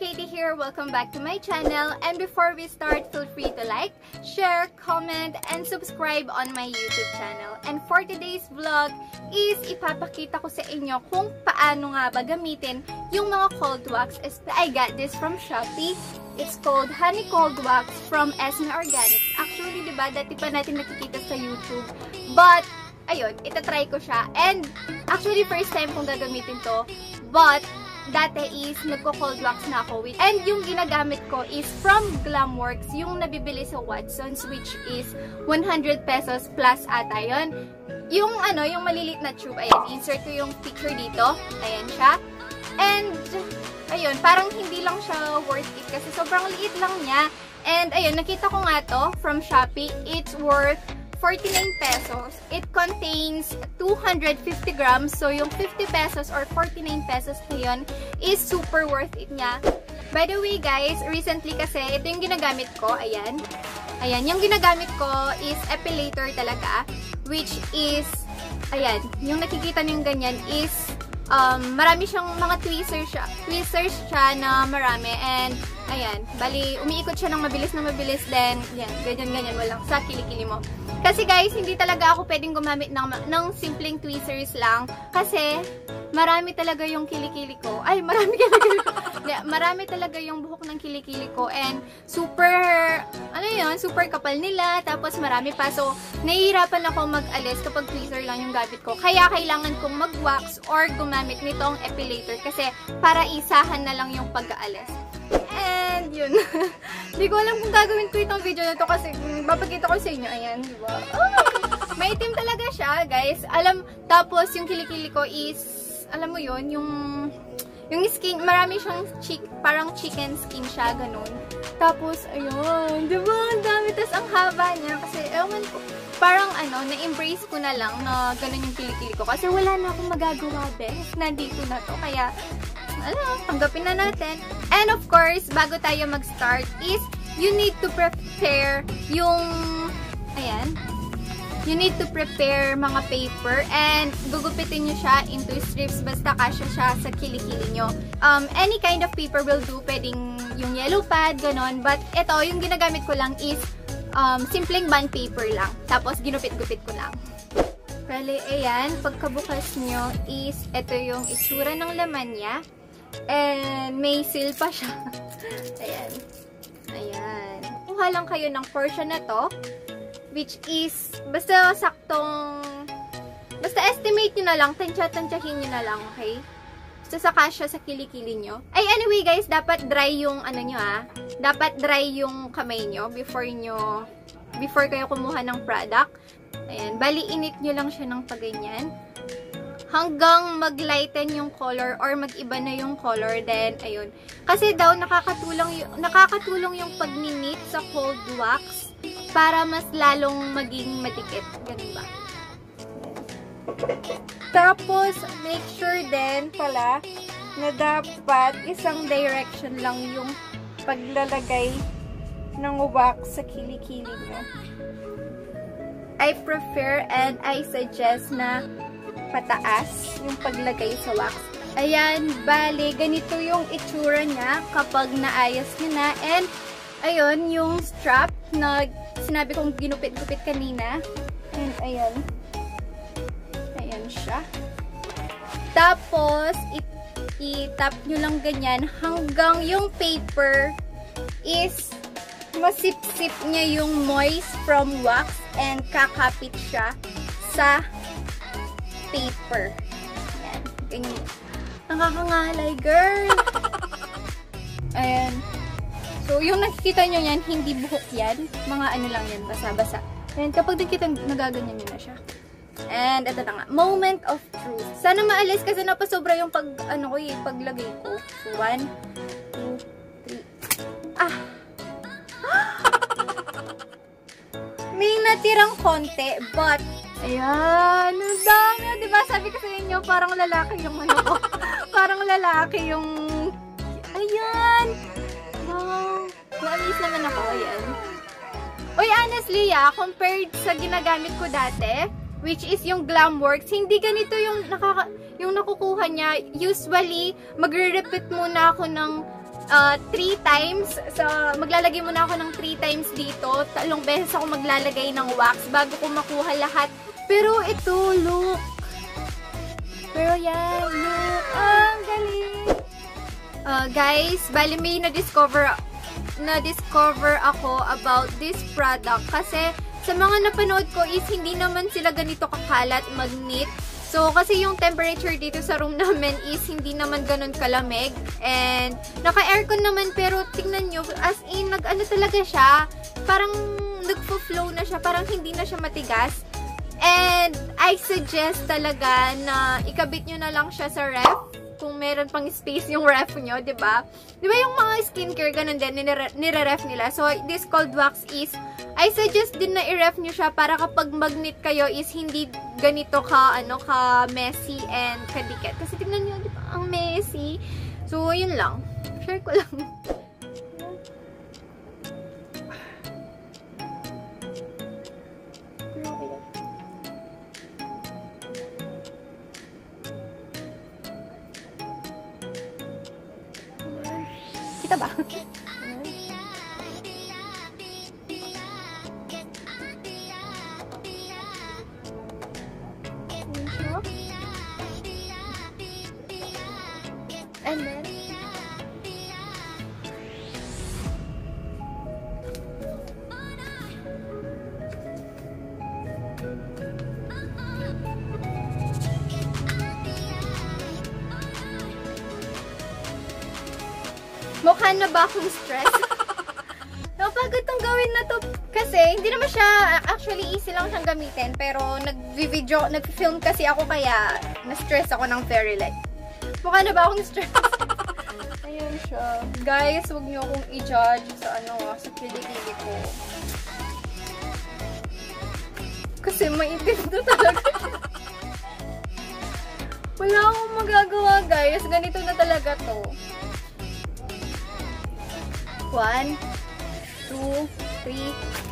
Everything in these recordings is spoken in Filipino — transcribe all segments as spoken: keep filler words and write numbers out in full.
Katie here. Welcome back to my channel. And before we start, feel free to like, share, comment, and subscribe on my YouTube channel. And for today's vlog is ipapakita ko sa inyo kung paano nga ba gamitin yung mga cold wax. I got this from Shopee. It's called Honey Cold Wax from Esme Organics. Actually, diba, dati pa natin nakikita sa YouTube. But, ayun, itatry ko siya. And, actually, first time kong gagamitin to. But, dati is nagko-cold wax na ako with. And yung ginagamit ko is from Glamworks, yung nabibili sa Watsons, which is one hundred pesos plus ata yun. Yung ano, yung malilit na tube, ayan, insert ko yung picture dito. Ayan siya. And, ayun, parang hindi lang siya worth it kasi sobrang liit lang niya. And, ayun, nakita ko nga to from Shopee. It's worth forty-nine pesos. It contains two hundred fifty grams. So, yung fifty pesos or forty-nine pesos na yun is super worth it niya. By the way, guys, recently kasi, ito yung ginagamit ko. Ayan. Ayan. Yung ginagamit ko is epilator talaga. Which is, ayan. Yung nakikita nyo yung ganyan is, um, marami siyang mga tweezers siya. Tweezers siya na marami. And, ayan. Bali, umiikot siya ng mabilis na mabilis. Then, yan. Ganyan-ganyan. Walang sa kilikili mo. Kasi guys, hindi talaga ako pwedeng gumamit ng, ng simpleng tweezers lang. Kasi, marami talaga yung kilikili ko. Ay, marami kilikili ko. Marami talaga yung buhok ng kilikili ko. And, super, ano yun, super kapal nila. Tapos, marami pa. So, nahihirapan ako mag-alis kapag tweezer lang yung gamit ko. Kaya, kailangan kong mag-wax or gumamit nitong epilator. Kasi, para isahan na lang yung pag-aalis. And, yun. Hindi ko alam kung gagawin ko itong video na to kasi babagita ko sa inyo. Ayan, di ba? Oh, maitim talaga siya, guys. Alam, tapos yung kilikili ko is, alam mo yun, yung, yung skin, marami siyang chick, parang chicken skin siya, ganun. Tapos, ayun, di ba? Ang dami. Tapos, ang haba niya. Kasi, ewan ko, parang ano, na-embrace ko na lang na ganun yung kilikili ko. Kasi wala na akong magagawa, bes. Nandito na to. Kaya, ano, tanggapin na natin. And of course, bago tayo mag-start is, you need to prepare yung, ayan, you need to prepare mga paper and gugupitin nyo siya into strips basta kasya siya sa kilikili nyo. Um, any kind of paper will do. Pwedeng yung yellow pad, ganon. But ito, yung ginagamit ko lang is um, simpleng bond paper lang. Tapos, ginupit-gupit ko lang. Bale, ayan, pagkabukas nyo is, ito yung itsura ng laman niya. And may seal pa siya. Ayan. Ayan. Kuha lang kayo ng portion na to. Which is, basta saktong, basta estimate nyo na lang, tansya-tansyahin nyo na lang, okay? Basta saka siya sa kilikili nyo. Ay, anyway guys, dapat dry yung ano nyo ah. Dapat dry yung kamay nyo before nyo, before kayo kumuha ng product. Ayan. Bali, init nyo lang siya ng paganyan. Hanggang mag-lighten yung color or mag-iba na yung color, then, ayun. Kasi daw, nakakatulong yung, nakakatulong yung pagninit sa cold wax para mas lalong maging madikit. Ganun ba? Tapos, make sure din pala na dapat isang direction lang yung paglalagay ng wax sa kilikili nyo. I prefer and I suggest na pataas yung paglagay sa wax. Ayan, bali, ganito yung itsura niya kapag naayos nyo na. And, ayun, yung strap na sinabi kong ginupit-gupit kanina. And, ayan. Ayan siya. Tapos, i-tap nyo lang ganyan hanggang yung paper is masip-sip niya yung moist from wax and kakapit siya sa paper. Ayan. Ganyan. Nakakangalay, girl! Ayan. So, yung nakikita nyo yan, hindi buhok yan. Mga ano lang yan, basa-basa. And kapag nakikita, nagaganyan nyo na siya. And, ito na nga. Moment of truth. Sana maalis kasi napasobra yung pag, ano ko eh, paglagay ko. So, one, two, three. Ah! May natirang konti, but ayan, ang dami. Diba sabi ko sa inyo, parang lalaki yung ano ko. Parang lalaki yung, ayan. Wow. Na-amaze naman ako, ayan. Uy, honestly, ah, compared sa ginagamit ko dati, which is yung Glamworks, hindi ganito yung, nakaka, yung nakukuha niya. Usually, magre-repeat muna ako ng uh, three times. So, maglalagay muna ako ng three times dito. Talong beses ako maglalagay ng wax bago ko makuha lahat. Pero ito, look. Pero yan, look. Ah, ang galing. Uh, guys, bali may na-discover na-discover ako about this product. Kasi, sa mga napanood ko is hindi naman sila ganito kakalat, mag-knit. So, kasi yung temperature dito sa room namin is hindi naman ganun kalamig. And, naka-aircon naman, pero tingnan nyo, as in, nag-ano talaga siya, parang nagpo-flow na siya, parang hindi na siya matigas. And, I suggest talaga na ikabit nyo na lang siya sa ref, kung meron pang space yung ref nyo, ba? Diba? Diba yung mga skincare, ganun din, nire-ref nila. So, this cold wax is, I suggest din na i-ref nyo siya para kapag mag-knit kayo is hindi ganito ka, ano, ka messy and kadikit. Kasi tignan nyo, di ba, ang messy. So, yun lang. Share ko lang. Kita ba? And then, mukha na ba akong stress? Napagod tong gawin na to. Kasi, hindi naman siya, actually easy lang siyang gamitin. Pero, nag-video, nag-film kasi ako kaya na-stress ako ng very light. Mukha na ba akong stress? Ayun siya. Guys, huwag niyo akong i-judge sa ano, sa kilikili ko. Kasi maitim na talaga. Wala akong magagawa, guys. Ganito na talaga to. One, two, three.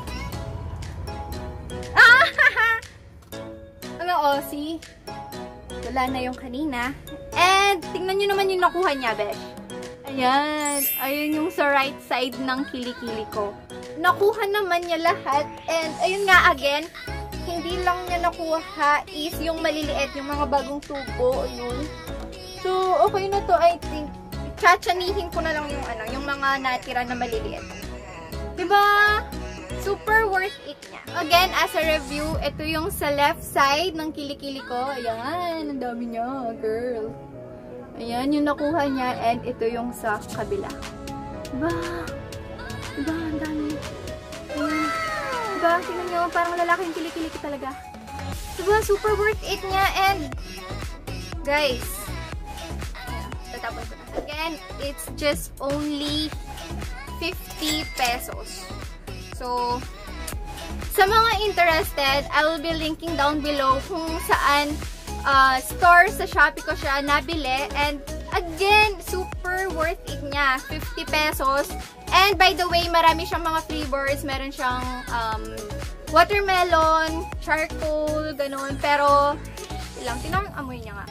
Ah! Ano, oh, see? Wala na yung kanina. And, tingnan nyo naman yung nakuha niya, besh. Ayan. Ayun yung sa right side ng kilikili ko. Nakuha naman niya lahat. And, ayun nga, again, hindi lang niya nakuha is yung maliliit, yung mga bagong tubo. Ayun. So, okay na to, I think. Tsatsanihin ko na lang yung, ano, yung mga natira na maliliit. Diba? Super worth it niya. Again, as a review, ito yung sa left side ng kilikili ko. Ayan, ang dami niya, girl. Ayan, yung nakuha niya. And ito yung sa kabila. Diba? Diba, ang dami. Ayan. Diba, tingnan nyo, parang lalaki yung kilikili ko talaga. Diba, super worth it niya. And, guys, ayan, tatapon ko na. Again, it's just only fifty pesos. So, sa mga interested, I will be linking down below kung saan uh, store sa Shopee ko siya nabili. And again, super worth it niya. fifty pesos. And by the way, marami siyang mga flavors. Meron siyang um, watermelon, charcoal, ganun. Pero, ilang, tinang amoy niya nga.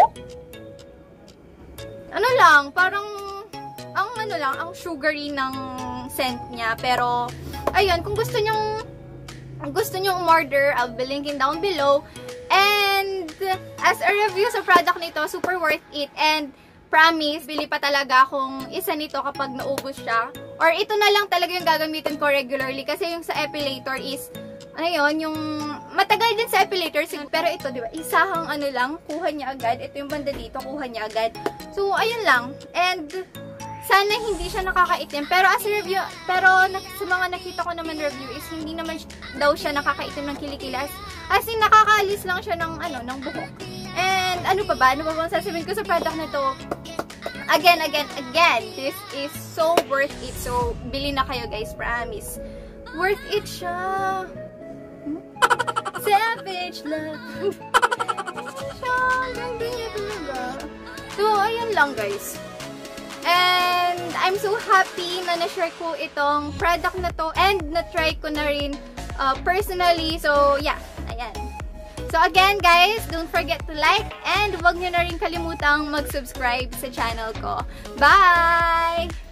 Ano lang, parang, ang ano lang, ang sugary ng scent niya. Pero, ayun, kung gusto nyong, kung gusto nyong umorder, I'll be linking down below. And, as a review sa product nito, super worth it. And, promise, bili pa talaga akong isa nito kapag naubos siya. Or, ito na lang talaga yung gagamitin ko regularly. Kasi yung sa epilator is, ano yun, yung, matagal din sa epilator. Pero ito, di ba, isahang ano lang, kuha niya agad. Ito yung banda dito, kuha niya agad. So, ayun lang. And, sana hindi siya nakakaitim. Pero as a review, pero sa mga nakita ko naman review is hindi naman daw siya nakakaitim ng kilikilas. As in, nakakaalis lang siya ng, ano, ng buhok. And, ano pa ba? Ano pa bang sasabihin ko sa product na to? Again, again, again, this is so worth it. So, bili na kayo guys, promise. Worth it siya. Savage love. Siya, ganda niya talaga. So, ayun lang guys. And, I'm so happy na na-share ko itong product na to and na-try ko na rin uh, personally. So, yeah. Ayan. So, again guys, don't forget to like and huwag nyo na rin kalimutang mag-subscribe sa channel ko. Bye!